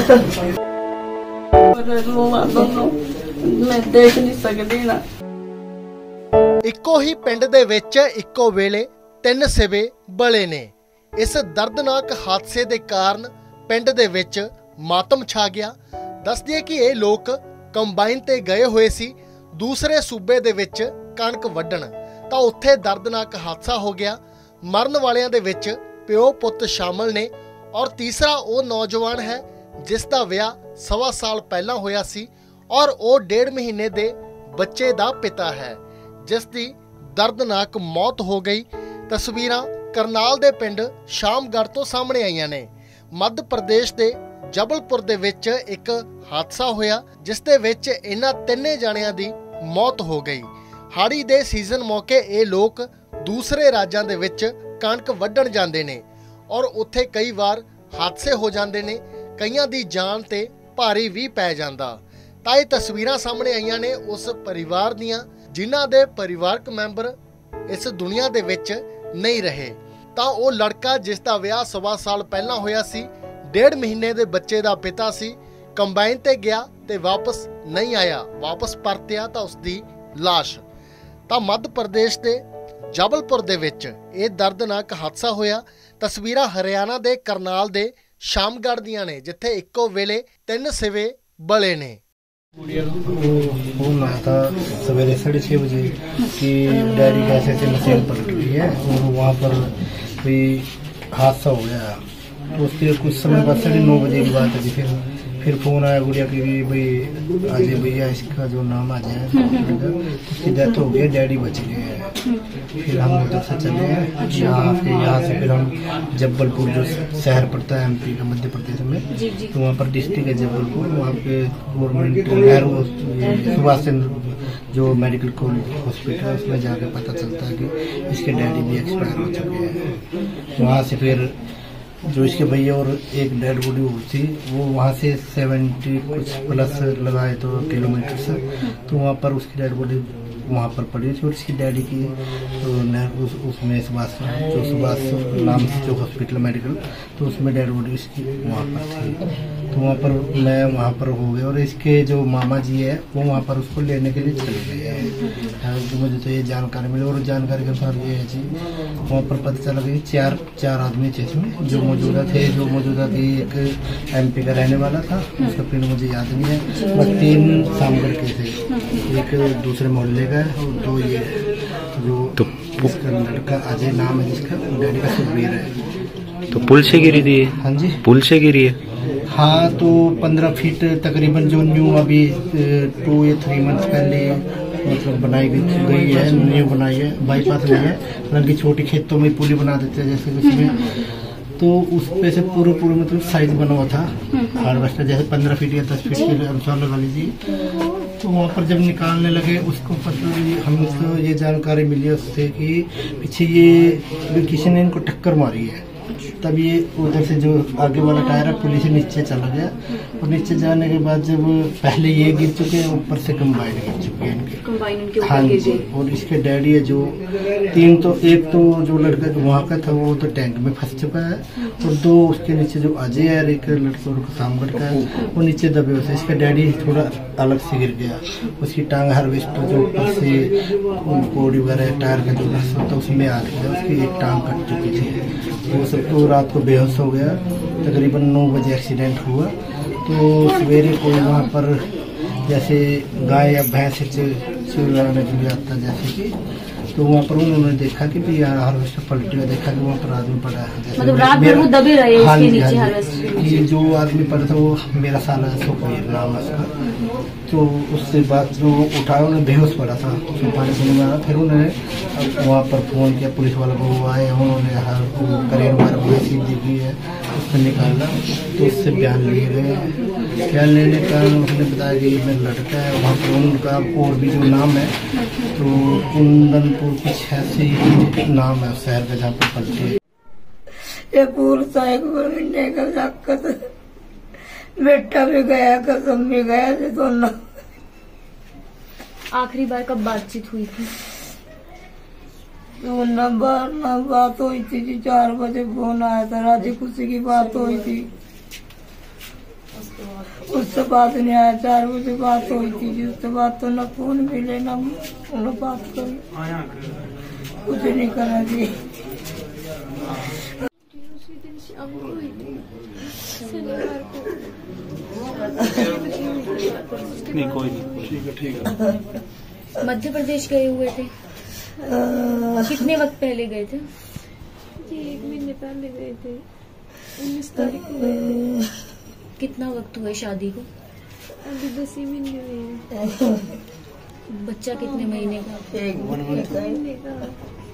मैं देख नहीं सकती ना। ਇੱਕੋ ਹੀ ਪਿੰਡ ਦੇ ਵਿੱਚ ਇੱਕੋ ਵੇਲੇ 3 ਸਿਵੇ ਬਲੇ ਨੇ। ਇਸ ਦਰਦਨਾਕ ਹਾਦਸੇ ਦੇ ਕਾਰਨ ਪਿੰਡ ਦੇ ਵਿੱਚ ਮਾਤਮ ਛਾ ਗਿਆ। ਦੱਸ ਦਈਏ ਕਿ ਇਹ ਲੋਕ ਕੰਬਾਈਨ ਤੇ ਗਏ ਹੋਏ ਸੀ ਦੂਸਰੇ ਸੂਬੇ ਦੇ ਵਿੱਚ ਕਣਕ ਵੱਢਣ, ਤਾਂ ਉੱਥੇ ਦਰਦਨਾਕ ਹਾਦਸਾ ਹੋ ਗਿਆ। ਮਰਨ ਵਾਲਿਆਂ ਦੇ ਵਿੱਚ ਪਿਓ ਪੁੱਤ ਸ਼ਾਮਲ ਨੇ ਔਰ ਤੀਸਰਾ ਉਹ ਨੌਜਵਾਨ ਹੈ ਜਿਸ ਦਾ ਵਿਆਹ 1.25 ਸਾਲ ਪਹਿਲਾਂ ਹੋਇਆ ਸੀ ਔਰ ਉਹ 1.5 ਮਹੀਨੇ ਦੇ ਬੱਚੇ ਦਾ ਪਿਤਾ ਹੈ ਜਿਸ ਦੀ ਦਰਦਨਾਕ ਮੌਤ ਹੋ ਗਈ। ਤਸਵੀਰਾਂ ਕਰਨਾਲ ਦੇ ਪਿੰਡ ਸ਼ਾਮਗੜ੍ਹ ਤੋਂ ਸਾਹਮਣੇ ਆਈਆਂ ਨੇ। ਮੱਧ ਪ੍ਰਦੇਸ਼ ਦੇ ਜਬਲਪੁਰ ਦੇ ਵਿੱਚ ਇੱਕ ਹਾਦਸਾ ਹੋਇਆ ਜਿਸ ਦੇ ਵਿੱਚ ਇਹਨਾਂ 3 ਜਣਿਆਂ ਦੀ ਮੌਤ ਹੋ ਗਈ। ਹਾੜੀ ਦੇ ਸੀਜ਼ਨ ਮੌਕੇ ਇਹ ਲੋਕ ਦੂਸਰੇ ਰਾਜਾਂ ਦੇ ਵਿੱਚ ਕਣਕ ਵੱਢਣ ਜਾਂਦੇ ਨੇ ਔਰ ਉੱਥੇ ਕਈ ਵਾਰ ਹਾਦਸੇ ਹੋ ਜਾਂਦੇ ਨੇ, ਕਈਆਂ ਦੀ ਜਾਨ ਤੇ ਭਾਰੀ ਵੀ ਪੈ ਜਾਂਦਾ। ਤਾਂ ਇਹ ਤਸਵੀਰਾਂ ਸਾਹਮਣੇ ਆਈਆਂ ਨੇ ਉਸ ਪਰਿਵਾਰ ਦੀਆਂ ਜਿਨ੍ਹਾਂ ਦੇ ਪਰਿਵਾਰਕ ਮੈਂਬਰ ਇਸ ਦੁਨੀਆ ਦੇ ਵਿੱਚ ਨਹੀਂ ਰਹੇ। ਤਾਂ ਉਹ ਲੜਕਾ ਜਿਸ ਦਾ ਵਿਆਹ 1.25 ਸਾਲ ਪਹਿਲਾਂ ਹੋਇਆ ਸੀ, 1.5 ਮਹੀਨੇ ਦੇ ਬੱਚੇ ਦਾ ਪਿਤਾ ਸੀ, ਕੰਬਾਈਨ ਤੇ ਗਿਆ ਤੇ ਵਾਪਸ ਨਹੀਂ ਆਇਆ। ਵਾਪਸ ਪਰਤਿਆ ਤਾਂ ਉਸ ਦੀ ਲਾਸ਼। ਤਾਂ ਮੱਧ ਪ੍ਰਦੇਸ਼ ਦੇ ਜਬਲਪੁਰ ਦੇ ਵਿੱਚ ਇਹ ਦਰਦਨਾਕ ਹਾਦਸਾ ਹੋਇਆ। ਤਸਵੀਰਾਂ ਹਰਿਆਣਾ ਦੇ ਕਰਨਾਲ ਦੇ ਸ਼ਾਮਗੜ੍ਹ ਦੀਆਂ ਨੇ ਜਿੱਥੇ ਇੱਕੋ ਵੇਲੇ 3 ਸਿਵੇ ਬਲੇ ਨੇ। फोन आया था सवेरे 6:30 बजे कि डैडी कैसे ऐसे मशीन पलट गई है और वहाँ पर कोई हादसा हो गया। तो उसके कुछ समय बाद 9:30 बजे की बात है। फिर फोन आया गुड़िया की भाई आज भैया इसका जो नाम आ जाए उसकी डेथ हो गई, डैडी बच गए हैं। फिर हम उधर से चले यहाँ से फिर हम जबलपुर जो शहर पड़ता है MP का मध्य प्रदेश में, तो वहाँ पर डिस्ट्रिक्ट है जबलपुर, वहाँ पे गवर्नमेंट सुभाष चंद्र जो मेडिकल कॉलेज हॉस्पिटल है उसमें जाके पता चलता है कि इसके डैडी भी एक्सपायर हो चुके हैं। वहाँ से फिर जो इसके भैया और एक डेड बॉडी हुई थी वो वहाँ से 70 कुछ प्लस लगाए तो किलोमीटर से, तो वहाँ पर उसकी डेड बॉडी वहाँ पर पड़ी थी और इसकी डैडी की तो उसमें सुभाष नाम जो हॉस्पिटल मेडिकल, तो उसमें डेड बॉडी इसकी वहाँ पर थी। तो वहाँ पर मैं वहाँ पर हो गया और इसके जो मामा जी है वो वहाँ पर उसको लेने के लिए चले गए हैं। तो मुझे तो ये जानकारी मिली और जानकारी के अनुसार ये है जी वहाँ पर पता चला कि चार आदमी थे इसमें जो मौजूदा थी। एक MP का रहने वाला था, उसका पिन मुझे याद नहीं है, बस 3 सामगढ़ के थे, एक दूसरे मोहल्ले का और 2 ये जो इसका लड़का अजय नाम है जिसका डैडी का सुखबीर है। तो पुल से गिरी थी? हाँ जी, पुल से गिरी है। हाँ, तो 15 फीट तकरीबन जो न्यू अभी 2 या 3 मंथ पहले मतलब बनाई गई है, न्यू बनाई है, बाईपास नहीं है, हालांकि छोटी खेतों में पुली बना देते हैं जैसे उसमें, तो उस पे से पूरा मतलब साइज बना हुआ था हार्वेस्टर जैसे 15 फीट या 10 फीट के अनुसार लगा लीजिए। तो वहाँ पर जब निकालने लगे उसको हमको ये जानकारी मिली उससे कि पीछे ये किसी ने इनको टक्कर मारी है, तब ये उधर से जो आगे वाला टायर है पुलिस से नीचे चला गया और नीचे जाने के बाद जब पहले ये गिर चुके हैं ऊपर से कंबाइन गिर चुके हैं इनके। हाँ जी, और इसके डैडी है जो 3, तो एक तो जो लड़का जो वहाँ का था वो तो टैंक में फंस चुका है और 2 उसके नीचे जो अजय है एक लड़का और सामगढ़ का है वो नीचे दबे हुए थे। इसका डैडी थोड़ा अलग से गिर गया, उसकी टांग हार्वेस्टर जो ऊपर से कोड़ी वगैरह टायर का जो रस होता उसमें आ गया, उसकी एक टांग कट चुकी थी। वो सब तो रात को बेहोश हो गया। तकरीबन 9 बजे एक्सीडेंट हुआ। तो सवेरे कोई वहाँ पर जैसे गाय या भैंस चुराने के लिए आता जैसे कि, तो वहाँ पर उन्होंने देखा कि हार्वेस्टर पलटे हुए, देखा कि वहाँ पर आदमी पड़ा है, मतलब रात भर वो दबे रहे इसके नीचे हार्वेस्टर। ये जो आदमी पड़ा था वो मेरा साला सुखबीर नाम है उसका। तो उससे बाद जो उठाया उन्हें बेहोश पड़ा था, उसमें पानी पीने में आया। फिर उन्होंने वहाँ पर फ़ोन किया पुलिस वालों को, वो आए, उन्होंने हर करेन वगैरह देखी है, उसको निकाला। तो उससे बयान लिए गए। बयान लेने का उसने बताया कि मेरा लड़का है, वहाँ पर उनका और भी जो नाम है तो कुंदनपुर कुछ ऐसे ही नाम है शहर का जहाँ पर पलटी है। ये पूरा एक महीने का जाकर बेटा भी गया, कसम भी गया, दोनों। आखिरी बार कब बातचीत हुई थी? बात हुई थी जी 4 बजे फोन आया था, राजी खुशी की बात हुई थी। उससे बात नहीं आया। 4 बजे बात हुई थी जी, उससे बात तो न फोन मिले न उन्होंने बात करी, कुछ नहीं करा जी। उसी दिन शाम को हुई थी, शनिवार को। नहीं कोई नहीं, ठीक है। मध्य प्रदेश गए हुए थे, कितने वक्त पहले गए थे? जी 1 महीने पहले गए थे, 19 तारीख को गए थे। कितना वक्त हुआ शादी को? अभी 10 ही महीने हुए हैं। बच्चा कितने महीने का? 1 महीने का। महीने का